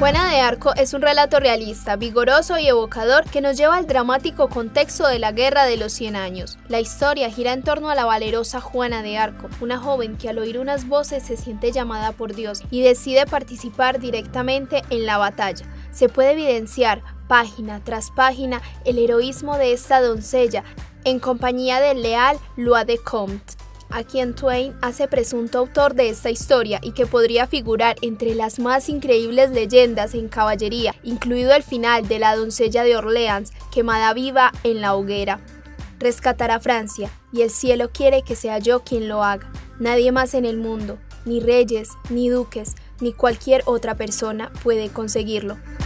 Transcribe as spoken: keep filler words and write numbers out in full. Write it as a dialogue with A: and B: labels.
A: Juana de Arco es un relato realista, vigoroso y evocador que nos lleva al dramático contexto de la Guerra de los Cien Años. La historia gira en torno a la valerosa Juana de Arco, una joven que al oír unas voces se siente llamada por Dios y decide participar directamente en la batalla. Se puede evidenciar, página tras página, el heroísmo de esta doncella en compañía del leal Lois de Comte, a quien Twain hace presunto autor de esta historia y que podría figurar entre las más increíbles leyendas en caballería, incluido el final de la doncella de Orleans quemada viva en la hoguera. Rescatar a Francia, y el cielo quiere que sea yo quien lo haga. Nadie más en el mundo, ni reyes, ni duques, ni cualquier otra persona puede conseguirlo.